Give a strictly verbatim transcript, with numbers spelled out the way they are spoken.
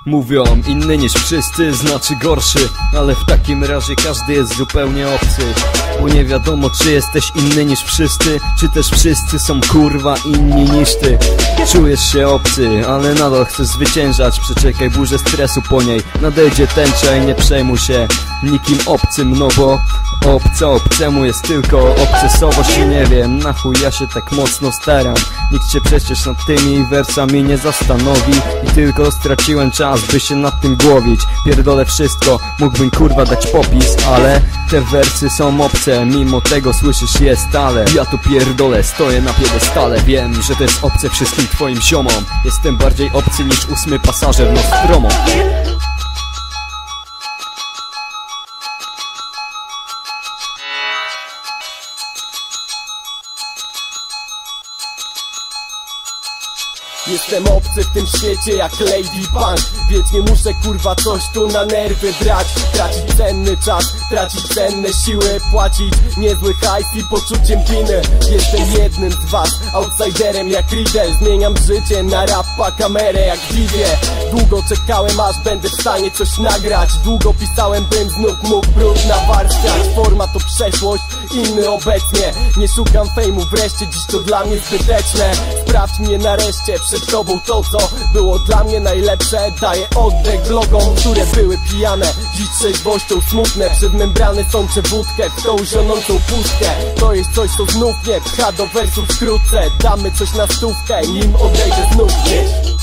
Mówią inny niż wszyscy, znaczy gorszy. Ale w takim razie każdy jest zupełnie obcy. Bo nie wiadomo, czy jesteś inny niż wszyscy, czy też wszyscy są kurwa inni niż ty. Czujesz się obcy, ale nadal chcesz zwyciężać. Przeczekaj burzę stresu, po niej nadejdzie tęcza i nie przejmuj się nikim obcym, no bo obca obcemu jest tylko obcesowość. I nie wiem, na chuj ja się tak mocno staram. Nikt się przecież nad tymi wersami nie zastanowi. I tylko straciłem czas, by się nad tym głowić. Pierdolę wszystko, mógłbym kurwa dać popis, ale te wersy są obce, mimo tego słyszysz je stale. Ja tu pierdolę, stoję na piedestale. Wiem, że to jest obce wszystkim twoim ziomom. Jestem bardziej obcy niż ósmy pasażer Nostromo. Jestem obcy w tym świecie jak Lady Punk, więc nie muszę kurwa coś tu na nerwy brać. Tracić cenny czas, tracić cenne siły, płacić niezły hajs i poczuciem winy. Jestem jednym z was, outsiderem jak Riddle. Zmieniam życie na rapa, kamerę jak Vivie. Długo czekałem aż będę w stanie coś nagrać. Długo pisałem bym znów mógł brud nawarstwiać. Forma to przeszłość, inny obecnie. Nie szukam fejmu wreszcie, dziś to dla mnie zbyteczne. Sprawdź mnie nareszcie, przed tobą to co było dla mnie najlepsze. Daję oddech vlogom, które były pijane. Dziś trzeźwością smutne, przez membrany sączę wódkę w tą zionącą pustkę. To jest coś co znów nie pcha do wersów wkrótce. Damy coś na stówkę, nim odejdę znów gdzieś.